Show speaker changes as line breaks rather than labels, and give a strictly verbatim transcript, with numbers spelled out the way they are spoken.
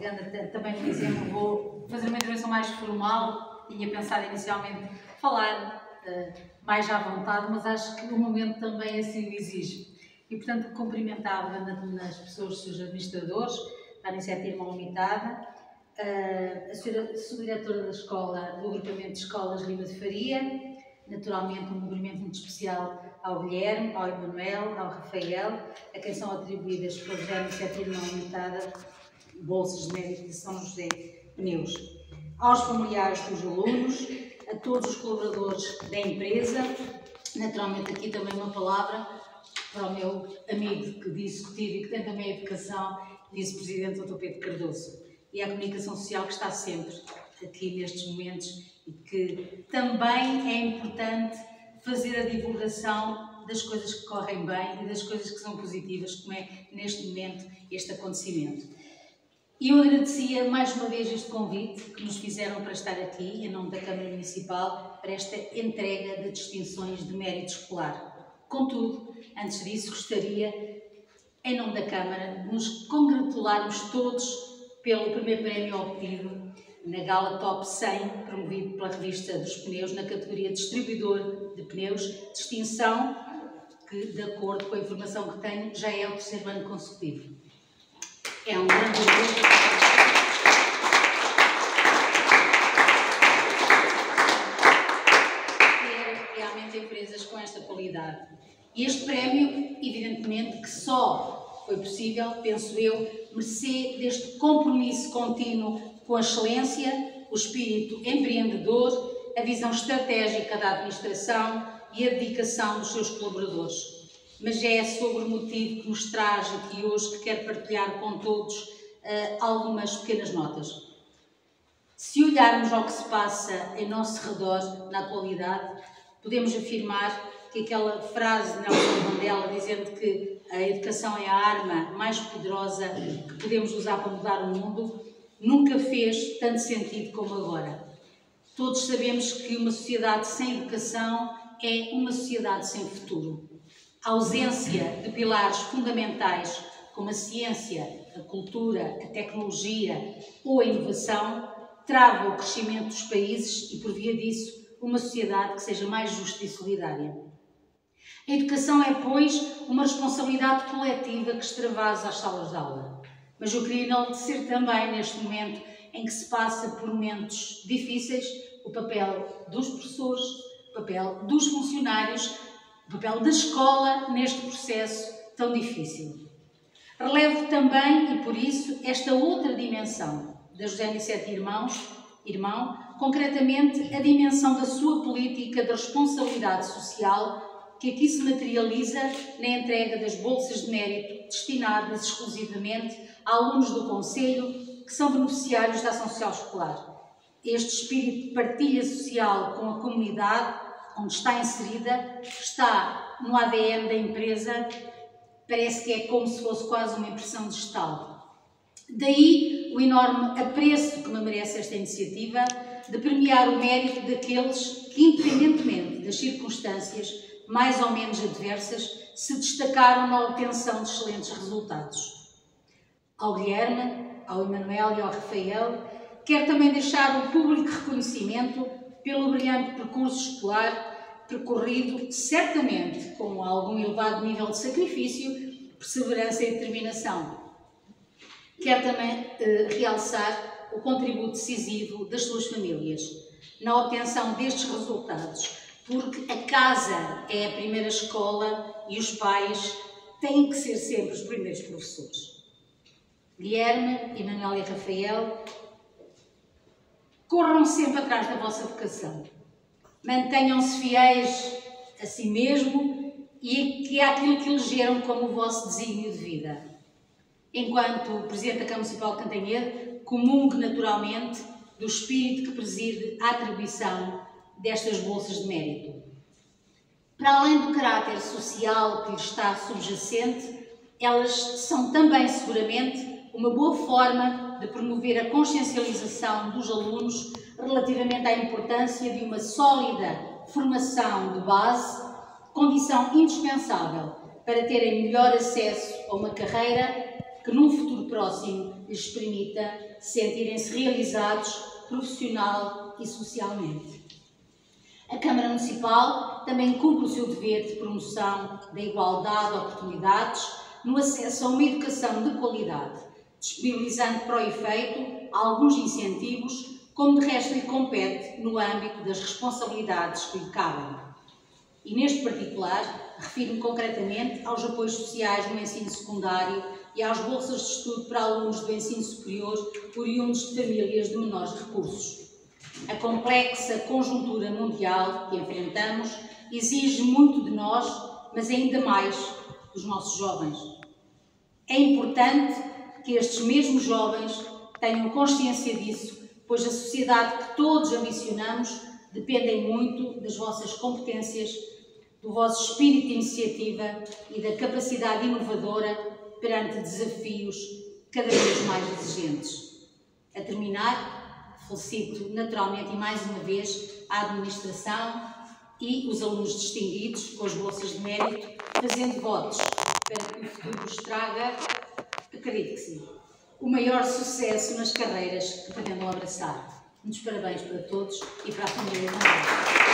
pegando também no exemplo, vou fazer uma intervenção mais formal. Tinha pensado inicialmente falar uh, mais à vontade, mas acho que o momento também assim o exige. E, portanto, cumprimentava nas pessoas, seus administradores, da Iniciativa Irmão Limitada, uh, a senhora subdiretora da escola, do agrupamento de escolas Lima de Faria, naturalmente um cumprimento muito especial ao Guilherme, ao Emanuel, ao Rafael, a quem são atribuídas pela Iniciativa Irmão Limitada bolsas de mérito de São José Pneus, aos familiares dos alunos, a todos os colaboradores da empresa, naturalmente aqui também uma palavra para o meu amigo de executivo e que tem também a educação, vice-presidente doutor Pedro Cardoso, e à comunicação social que está sempre aqui nestes momentos e que também é importante fazer a divulgação das coisas que correm bem e das coisas que são positivas, como é neste momento este acontecimento. E eu agradecia mais uma vez este convite que nos fizeram para estar aqui, em nome da Câmara Municipal, para esta entrega de distinções de mérito escolar. Contudo, antes disso, gostaria, em nome da Câmara, de nos congratularmos todos pelo primeiro prémio obtido na Gala Top cem, promovido pela revista dos Pneus, na categoria Distribuidor de Pneus, distinção que, de acordo com a informação que tenho, já é o terceiro ano consecutivo. É um grande orgulho. Ter realmente empresas com esta qualidade. E este prémio, evidentemente, que só foi possível, penso eu, mercê deste compromisso contínuo com a excelência, o espírito empreendedor, a visão estratégica da administração e a dedicação dos seus colaboradores. Mas é sobre o motivo que nos traz aqui hoje que quero partilhar com todos uh, algumas pequenas notas. Se olharmos ao que se passa em nosso redor na atualidade, podemos afirmar que aquela frase de Nelson Mandela dizendo que a educação é a arma mais poderosa que podemos usar para mudar o mundo, nunca fez tanto sentido como agora. Todos sabemos que uma sociedade sem educação é uma sociedade sem futuro. A ausência de pilares fundamentais como a ciência, a cultura, a tecnologia ou a inovação trava o crescimento dos países e, por via disso, uma sociedade que seja mais justa e solidária. A educação é, pois, uma responsabilidade coletiva que extravasa as salas de aula. Mas eu queria enaltecer também, neste momento em que se passa por momentos difíceis, o papel dos professores, o papel dos funcionários, o papel da escola neste processo tão difícil. Relevo também, e por isso, esta outra dimensão da José Aniceto Irmãos, Irmão, concretamente a dimensão da sua política de responsabilidade social, que aqui se materializa na entrega das bolsas de mérito destinadas exclusivamente a alunos do Conselho que são beneficiários da ação social escolar. Este espírito de partilha social com a comunidade onde está inserida, está no A D N da empresa, parece que é como se fosse quase uma impressão digital. Daí o enorme apreço que me merece esta iniciativa de premiar o mérito daqueles que, independentemente das circunstâncias mais ou menos adversas, se destacaram na obtenção de excelentes resultados. Ao Guilherme, ao Emanuel e ao Rafael, quero também deixar o público reconhecimento pelo brilhante percurso escolar percorrido, certamente com algum elevado nível de sacrifício, perseverança e determinação. Quero também eh, realçar o contributo decisivo das suas famílias na obtenção destes resultados, porque a casa é a primeira escola e os pais têm que ser sempre os primeiros professores. Guilherme, Emanuel e Rafael, corram sempre atrás da vossa vocação. Mantenham-se fiéis a si mesmo e que é aquilo que elegeram como o vosso desígnio de vida. Enquanto Presidente da Câmara Municipal de Cantanhede, comungo naturalmente do espírito que preside a atribuição destas bolsas de mérito. Para além do caráter social que lhes está subjacente, elas são também, seguramente, uma boa forma de promover a consciencialização dos alunos relativamente à importância de uma sólida formação de base, condição indispensável para terem melhor acesso a uma carreira que num futuro próximo lhes permita sentirem-se realizados profissional e socialmente. A Câmara Municipal também cumpre o seu dever de promoção da igualdade de oportunidades no acesso a uma educação de qualidade, disponibilizando para o efeito alguns incentivos, como de resto lhe compete no âmbito das responsabilidades que lhe cabem. E neste particular, refiro-me concretamente aos apoios sociais no ensino secundário e às bolsas de estudo para alunos do ensino superior oriundos de famílias de menores recursos. A complexa conjuntura mundial que enfrentamos exige muito de nós, mas ainda mais dos nossos jovens. É importante que estes mesmos jovens tenham consciência disso, pois a sociedade que todos ambicionamos depende muito das vossas competências, do vosso espírito de iniciativa e da capacidade inovadora perante desafios cada vez mais exigentes. A terminar, felicito naturalmente e mais uma vez a administração e os alunos distinguidos com as bolsas de mérito, fazendo votos para que o futuro vos traga, acredito que sim, o maior sucesso nas carreiras que pretendam abraçar. Muitos parabéns para todos e para a família também.